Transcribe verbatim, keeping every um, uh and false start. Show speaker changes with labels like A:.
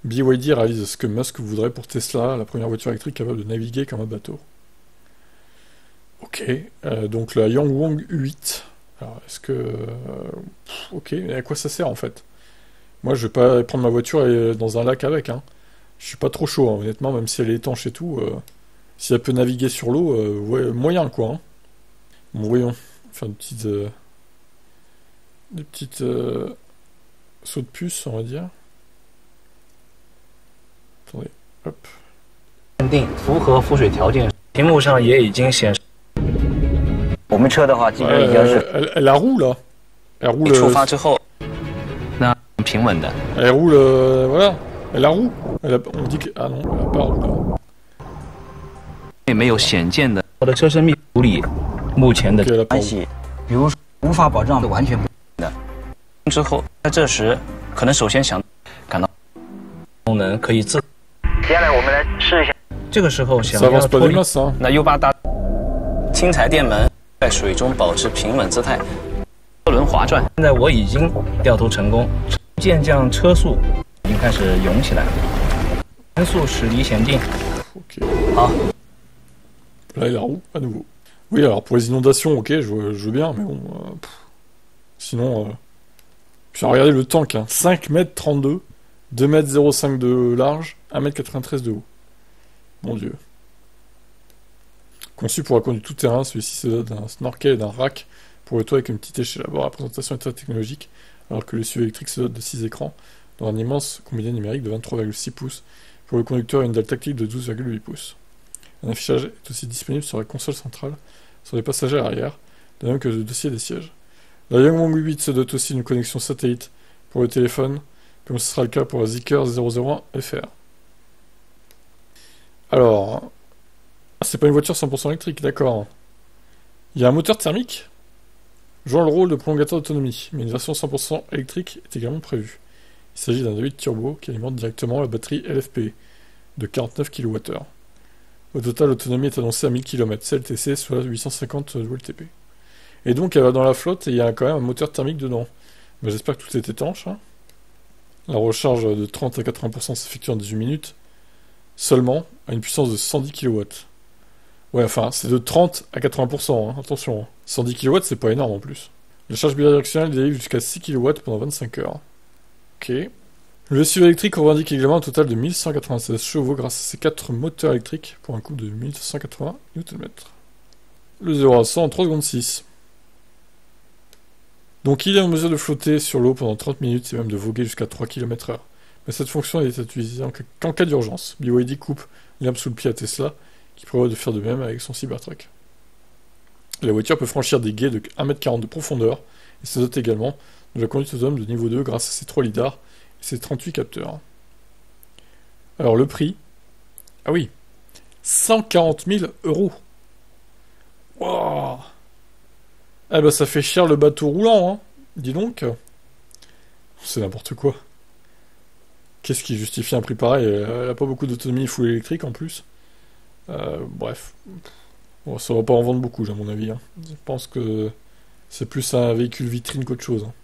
A: B Y D réalise ce que Musk voudrait pour Tesla, la première voiture électrique capable de naviguer comme un bateau. Ok, euh, donc la Yangwang U huit. Alors, est-ce que... euh, pff, ok, mais à quoi ça sert en fait? Moi, je vais pas prendre ma voiture et aller dans un lac avec, hein. Je suis pas trop chaud, hein, honnêtement, même si elle est étanche et tout. euh, si elle peut naviguer sur l'eau, euh, ouais, moyen quoi, hein. Bon, voyons. Faire des petites... euh, des petites... euh, sauts de puce, on va dire. Attendez, hop.
B: 认定符合附水条件，屏幕上也已经显示。
C: 我们车的话，基本上已经
A: Euh,
C: 是
A: elle, elle la roule là. Elle roule.
B: 出
A: euh,
B: 发之后，那平稳的。
A: Elle roule. euh, voilà. Elle la roue. Elle a- on dit que. Ah non, elle a pas roule.
B: 也没有显见的。我的车身密处理，目前的
A: Ok, elle a pas
C: 关
A: roule.
C: 系，比如说无法保障的完全不
B: 之后，在这时可能首先想感到功能可以自。
C: 接下来我们来试一下。
B: 这个时候想
A: Ça
B: 要
A: avance pas
B: 脱
A: des
B: 离，
A: masses, hein.
B: 那 U 八大轻踩电门，在水中保持平稳姿态，车轮滑转。现在我已经掉头成功，渐降车速已经开始涌起来了，减速驶离前进。
A: Ok.
B: 好，
A: Là, elle la roue à nouveau. Oui, alors pour les inondations, ok, je, veux- je veux bien, mais bon. euh, pff. Sinon. Euh... Puis regardez le tank, hein. cinq mètres trente-deux, deux mètres zéro cinq de large, un mètre quatre-vingt-treize de haut. Mon dieu. Conçu pour la conduite tout-terrain, celui-ci se dote d'un snorkel et d'un rack pour le toit avec une petite échelle. D'abord, la présentation est très technologique, alors que le S U V électrique se dote de six écrans, dans un immense combiné numérique de vingt-trois virgule six pouces. Pour le conducteur, une dalle tactile de douze virgule huit pouces. Un affichage est aussi disponible sur la console centrale, sur les passagers arrière, de même que le dossier des sièges. La Yangwang U huit se dote aussi d'une connexion satellite pour le téléphone, comme ce sera le cas pour la Zeekr zéro zéro un F R. Alors, ah, c'est pas une voiture cent pour cent électrique, d'accord. Il y a un moteur thermique jouant le rôle de prolongateur d'autonomie, mais une version cent pour cent électrique est également prévue. Il s'agit d'un V huit turbo qui alimente directement la batterie L F P de quarante-neuf kilowattheures. Au total, l'autonomie est annoncée à mille kilomètres C L T C, soit huit cent cinquante W L T P. Et donc, elle va dans la flotte et il y a quand même un moteur thermique dedans. Ben, j'espère que tout est étanche, hein. La recharge de trente à quatre-vingts pour cent s'effectue en dix-huit minutes, seulement à une puissance de cent dix kilowatts. Ouais, enfin, c'est de trente à quatre-vingts pour cent, hein, attention. Hein. cent dix kilowatts, c'est pas énorme en plus. La charge bidirectionnelle délivre jusqu'à six kilowatts pendant vingt-cinq heures. Ok. Le S U V électrique revendique également un total de mille cent quatre-vingt-seize chevaux grâce à ses quatre moteurs électriques pour un coût de mille cent quatre-vingts newton-mètres. Le zéro à cent en trois secondes six. Donc il est en mesure de flotter sur l'eau pendant trente minutes et même de voguer jusqu'à trois kilomètres heure. Mais cette fonction n'est utilisée en- qu'en cas d'urgence. B Y D coupe l'herbe sous le pied à Tesla, qui prévoit de faire de même avec son Cybertruck. La voiture peut franchir des gués de un mètre quarante de profondeur et se dote également de la conduite autonome de niveau deux grâce à ses trois lidars et ses trente-huit capteurs. Alors le prix... Ah oui, cent quarante mille euros. Waouh. Eh ben ça fait cher le bateau roulant, hein. Dis donc. C'est n'importe quoi. Qu'est-ce qui justifie un prix pareil? Elle a pas beaucoup d'autonomie full électrique en plus. Euh, bref. Bon, ça va pas en vendre beaucoup, à mon avis, hein. Je pense que c'est plus un véhicule vitrine qu'autre chose, hein.